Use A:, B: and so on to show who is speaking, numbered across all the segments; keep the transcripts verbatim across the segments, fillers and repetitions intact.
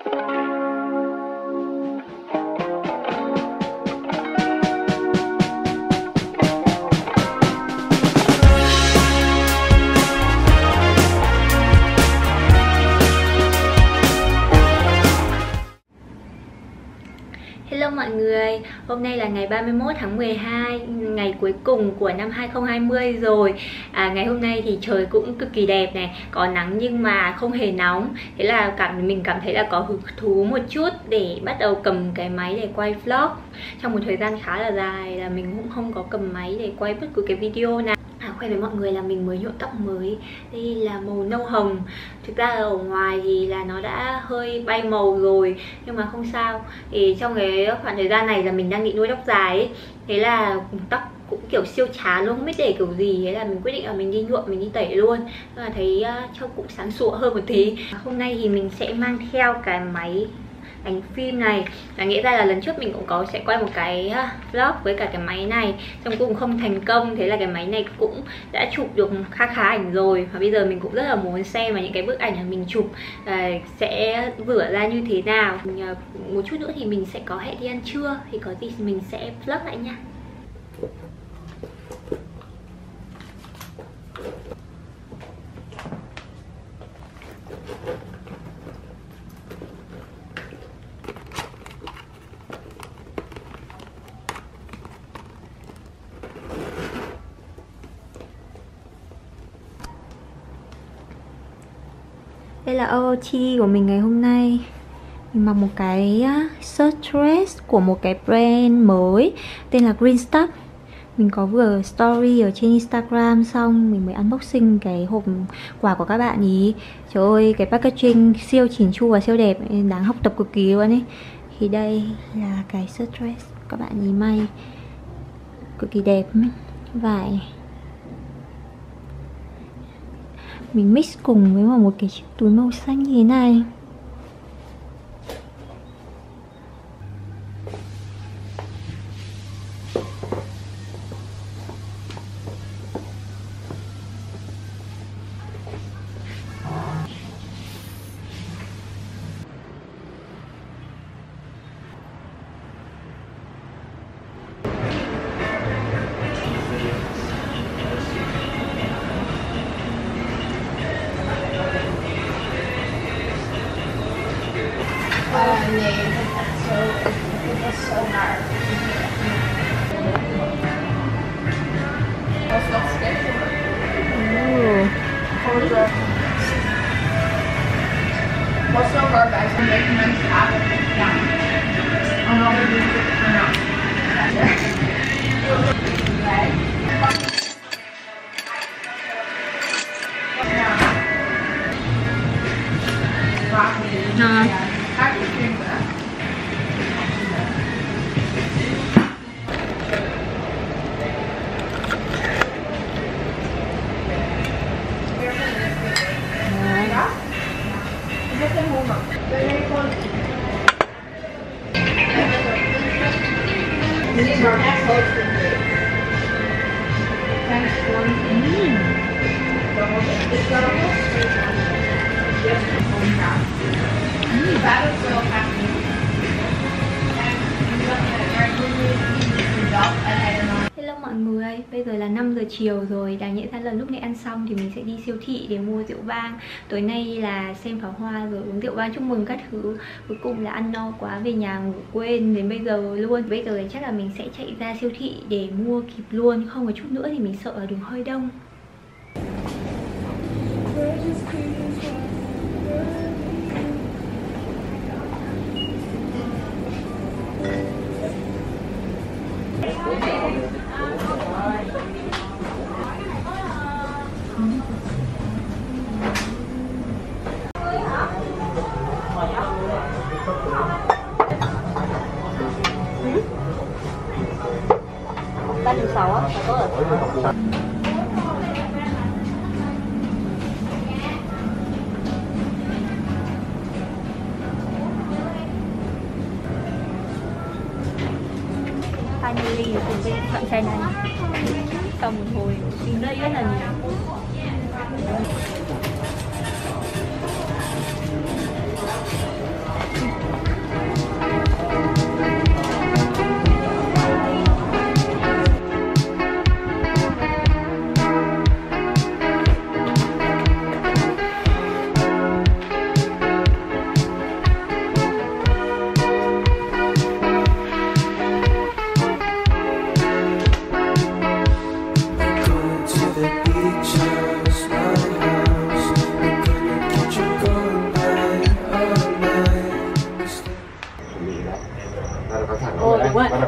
A: Hello mọi người, hôm nay là ngày ba mươi mốt tháng mười hai, ngày cuối cùng của năm hai không hai không rồi. à, Ngày hôm nay thì trời cũng cực kỳ đẹp này, có nắng nhưng mà không hề nóng. Thế là cảm mình cảm thấy là có hứng thú một chút để bắt đầu cầm cái máy để quay vlog. Trong một thời gian khá là dài là mình cũng không có cầm máy để quay bất cứ cái video nào. À, khoe với mọi người là mình mới nhuộm tóc mới. Đây là màu nâu hồng. Thực ra ở ngoài thì là nó đã hơi bay màu rồi, nhưng mà không sao. Thì trong cái khoảng thời gian này là mình đang định nuôi tóc dài ấy. Thế là tóc cũng kiểu siêu chán luôn, không biết để kiểu gì. Thế là mình quyết định là mình đi nhuộm, mình đi tẩy luôn. Nhưng mà thấy uh, trông cũng sáng sủa hơn một tí. Hôm nay thì mình sẽ mang theo cái máy ảnh phim này. Là nghĩa ra là lần trước mình cũng có sẽ quay một cái vlog với cả cái máy này, xong cũng không thành công. Thế là cái máy này cũng đã chụp được khá khá ảnh rồi. Và bây giờ mình cũng rất là muốn xem mà những cái bức ảnh mà mình chụp uh, sẽ vửa ra như thế nào. uh, Một chút nữa thì mình sẽ có hẹn đi ăn trưa, thì có gì mình sẽ vlog lại nha. Đây là o o tê đê của mình ngày hôm nay. Mình mặc một cái shirt dress của một cái brand mới tên là Green Stuff. Mình có vừa story ở trên Instagram xong mình mới unboxing cái hộp quà của các bạn ý. Trời ơi, cái packaging siêu chỉn chu và siêu đẹp, đáng học tập cực kỳ luôn ấy. Thì đây là cái shirt dress các bạn ý may cực kỳ đẹp, vải này. Mình mix cùng với một cái chiếc túi màu xanh như thế này.
B: Uh, name. So it was so hard. Was dat schitterend?
A: Oh.
B: Was zo hard bij zo'n beetje mensen avond. Ja. En dan doe ik het erna.
A: À.
B: Ga ik het drinken? Ja? Is dat een honger? Wil je gewoon... Dit is maar echt hoofdpunten. Kijk, gewoon... Mmm. Dan wordt het... Dit kan ook nog steeds aan. Je hebt het gewoon gaan. Die waren het wel graag doen. En nu dacht ik, er doen we dat en hij dan.
A: Hello mọi người, bây giờ là năm giờ chiều rồi. Đáng nhẽ ra là lúc này ăn xong thì mình sẽ đi siêu thị để mua rượu vang. Tối nay là xem pháo hoa rồi uống rượu vang chúc mừng các thứ. Cuối cùng là ăn no quá về nhà ngủ quên đến bây giờ luôn. Bây giờ thì chắc là mình sẽ chạy ra siêu thị để mua kịp luôn. Không một chút nữa thì mình sợ là đường hơi đông. ba triệu sáu á, có rồi. Finally cùng với bạn trai này sau một hồi tìm đây rất là nhiều.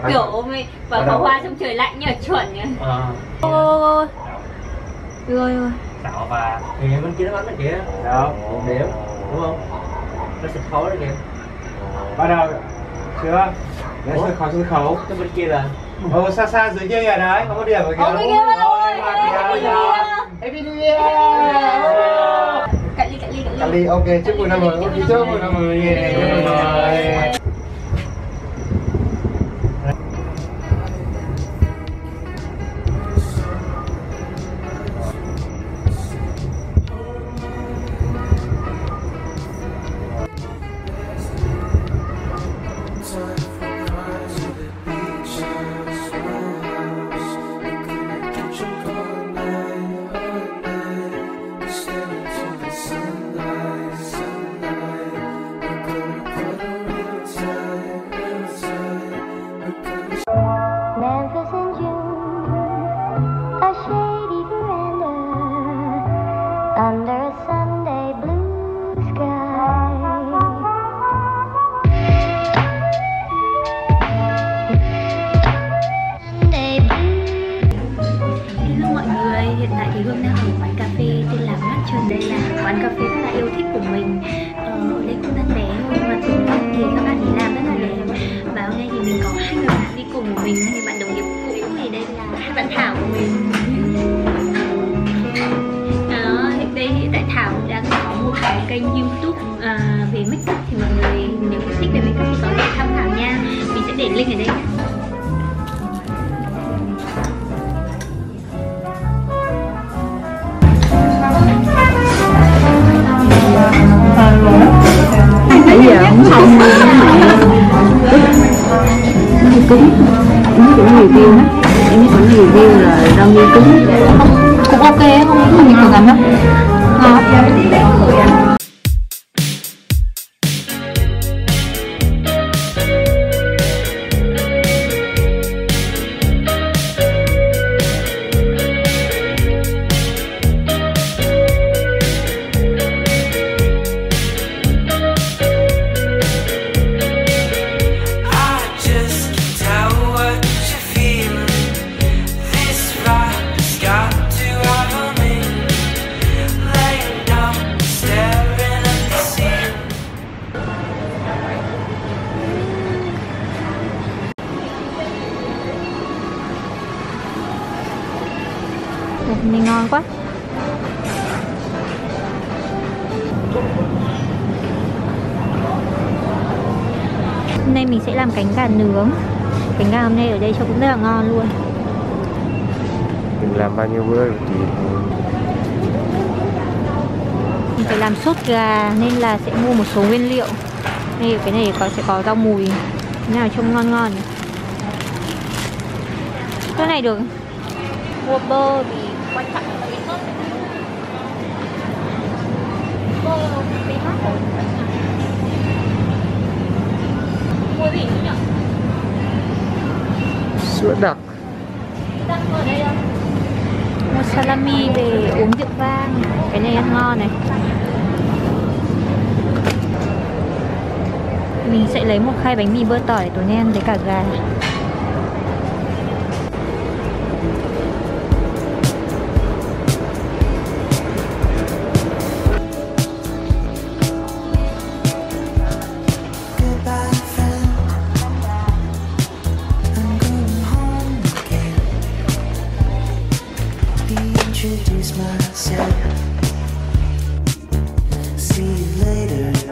A: kiểu mày vào pháo hoa trong trời lạnh nhờ chuẩn nhỉ.
C: Ờ.
A: Ôi rồi rồi.
C: Tạo và thì bên kia nó bắn bên kia. Đó, một điểm, đúng không? Nó xịt khói đó kìa.
D: Bắt đầu chưa? Để sân khấu sân khấu.
C: Cái bên kia là
D: Ồ, xa xa dưới kia kìa đấy, không có điểm rồi kìa.
A: Ồ, cái kia bắt đầu rồi.
D: Happy New Year.
A: Cạn ly cạn ly cạn
D: Cạn
A: ly.
D: ly, ok, chúc mừng năm mới, ok, chúc mừng năm mới. Yeah, chúc mừng năm mới.
E: Memphis in June, a shady veranda under a Sunday blue sky. Sunday blue.
A: Hello mọi người, hiện tại thì Hương đang ở quán cà phê tên là Mắt Trần. Đây là quán cà phê rất là yêu thích của mình. Ờ, ở đây cũng đang bé thôi nhưng mà thường thì các bạn ấy làm rất là đẹp. Và hôm nay thì mình có hai người bạn đi cùng của mình, hai bạn đồng nghiệp cũ. Thì đây là hai bạn Thảo của mình. Đó, đây hiện tại Thảo đang có một cái kênh YouTube à, về makeup, thì mọi người nếu thích về makeup thì có thể tham khảo nha. Mình sẽ để link ở đây nhé.
F: Nãy giờ cũng xong luôn nó cứng, nó cũng review hết, em cũng review là rau như cứng, cũng ok, không không nhiều cảm lắm.
A: Này ngon quá. Hôm nay mình sẽ làm cánh gà nướng. Cánh gà hôm nay ở đây cho cũng rất là ngon luôn.
D: Mình làm bao nhiêu bữa rồi chị?
A: Mình phải làm sốt gà nên là sẽ mua một số nguyên liệu. Đây cái này có sẽ có rau mùi. Cái nào trông ngon ngon. Cái này được. Mua bơ thì quan trọng là cái sốt. Bơ pH rồi. Mua gì nữa nhỉ?
D: Sữa đặc.
A: Đặc ở đây đâu? Mua salami về uống rượu vang. Cái này ăn ngon này. Mình sẽ lấy một khay bánh mì bơ tỏi để tối nay ăn với cả gà.
G: Introduce myself. See you later.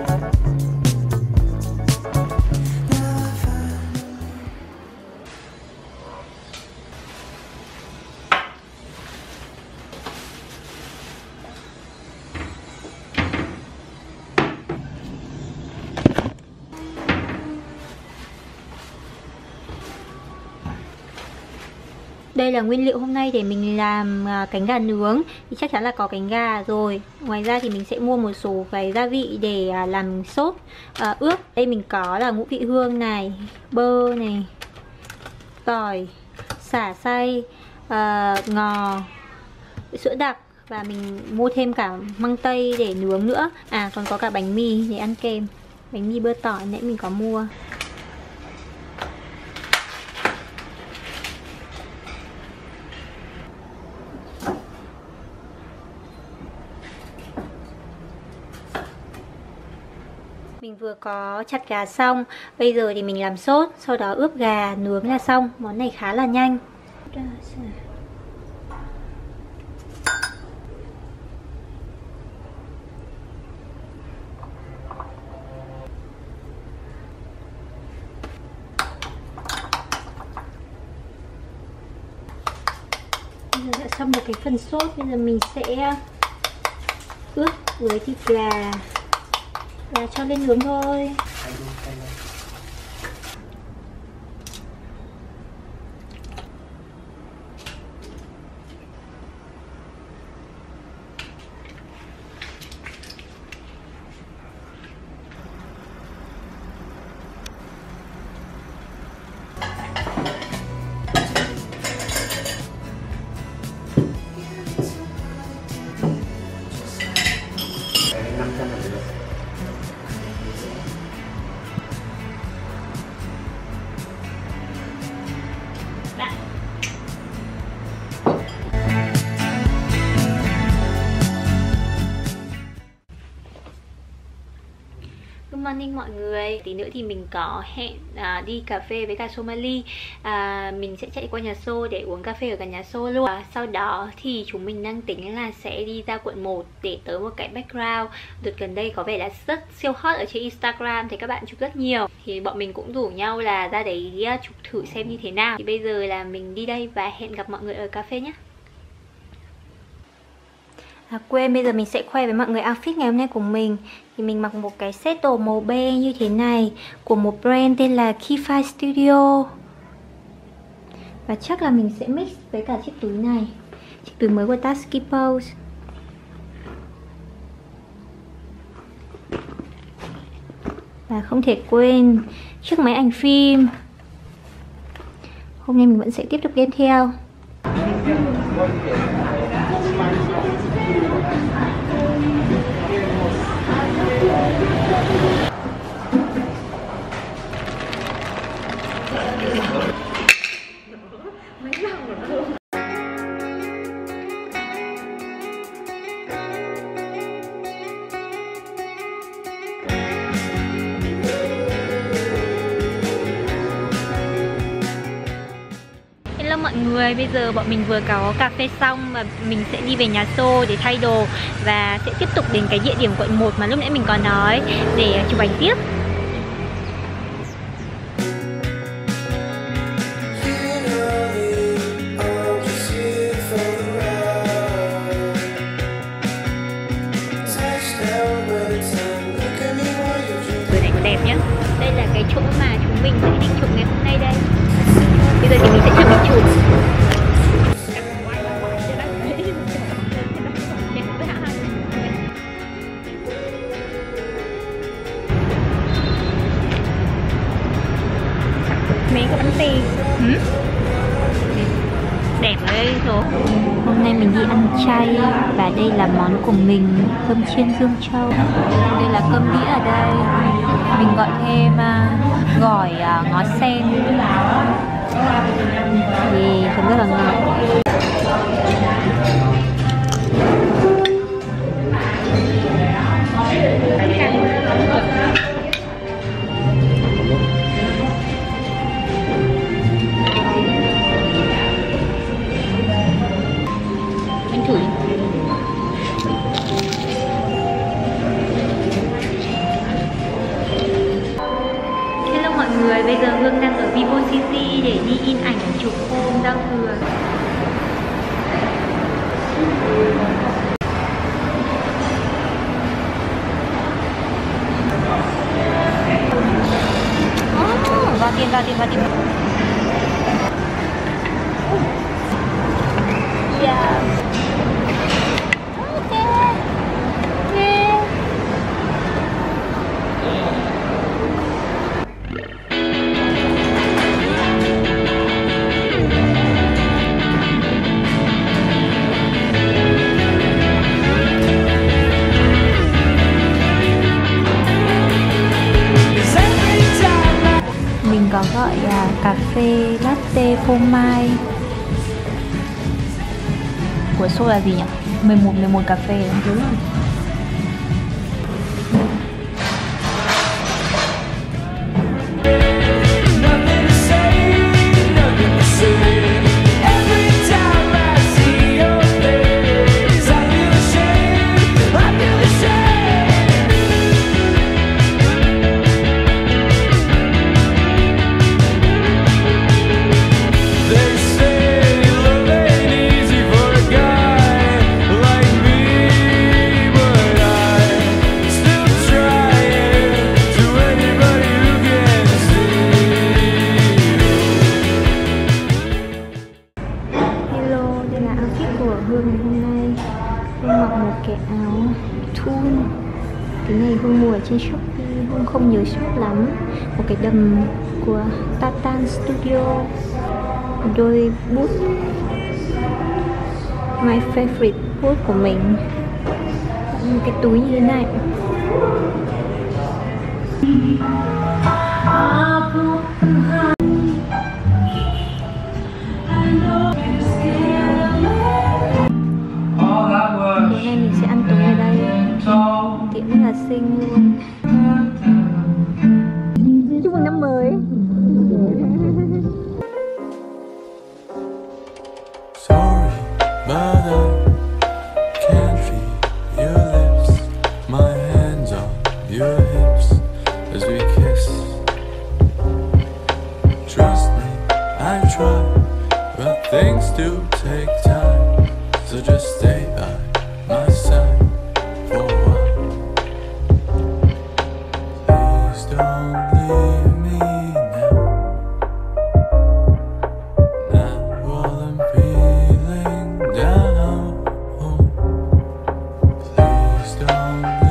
A: Đây là nguyên liệu hôm nay để mình làm cánh gà nướng. Thì chắc chắn là có cánh gà rồi. Ngoài ra thì mình sẽ mua một số cái gia vị để làm sốt à, ướp. Đây mình có là ngũ vị hương này, bơ này, tỏi, sả xay, à, ngò, sữa đặc. Và mình mua thêm cả măng tây để nướng nữa. À còn có cả bánh mì để ăn kèm. Bánh mì bơ tỏi nãy mình có mua. vừa có chặt gà xong. Bây giờ thì mình làm sốt, sau đó ướp gà nướng là xong. Món này khá là nhanh. Bây giờ đã xong một cái phần sốt. Bây giờ mình sẽ ướp với thịt gà và cho lên nướng thôi. Good morning mọi người. Tí nữa thì mình có hẹn à, đi cà phê với cả Somali. à, Mình sẽ chạy qua nhà Xô để uống cà phê ở cả nhà Xô luôn. à, Sau đó thì chúng mình đang tính là sẽ đi ra quận một để tới một cái background đợt gần đây có vẻ là rất siêu hot ở trên Instagram, thì các bạn chụp rất nhiều. Thì bọn mình cũng rủ nhau là ra đấy chụp thử xem như thế nào. Thì bây giờ là mình đi đây và hẹn gặp mọi người ở cà phê nhé. À, quên, bây giờ mình sẽ khoe với mọi người outfit ngày hôm nay của mình. Thì mình mặc một cái set đồ màu be như thế này của một brand tên là Kifa Studio. Và chắc là mình sẽ mix với cả chiếc túi này, chiếc túi mới của Tasky Pose. Và không thể quên chiếc máy ảnh phim. Hôm nay mình vẫn sẽ tiếp tục đem theo. Hello mọi người, bây giờ bọn mình vừa có cà phê xong và mình sẽ đi về nhà Xô để thay đồ và sẽ tiếp tục đến cái địa điểm quận một mà lúc nãy mình có nói để chụp ảnh tiếp. Bữa này có đẹp nhá. Đây là cái chỗ mà chúng mình sẽ định chụp ngày hôm nay đây. Bây giờ thì mình sẽ chuẩn bị chụp. Mấy cái bánh tiền ừ? Đẹp ở đây rồi. Hôm nay mình đi ăn chay và đây là món của mình, cơm chiên Dương Châu. Đây là cơm đĩa ở đây. Mình gọi thêm uh, gỏi uh, ngó sen thì cũng rất là ngon. Mình thử. Hello mọi người, bây giờ Hương đang ở Vivo City để đi in ảnh chụp hôm giao thừa. Oh, vào tiền, vào tiền, vào tiền. Yeah. Mình có gọi là cà phê latte phô mai. Của số là gì nhỉ? mười một mười một cà phê đúng không? trên Shopee, Hương không nhớ shop lắm. Một cái đầm của Tatan Studio, đôi bút my favorite bút của mình, cái túi như thế này. Hôm nay mình sẽ ăn tối ở đây, tiệm rất là xinh luôn. Chúc mừng năm mới.
H: Sorry, but I can't feel your lips. My hands on your hips as we kiss. Trust me, I try, but things do take time. So just stay by my side for a while. Please don't leave me now. Not while I'm feeling down. Please don't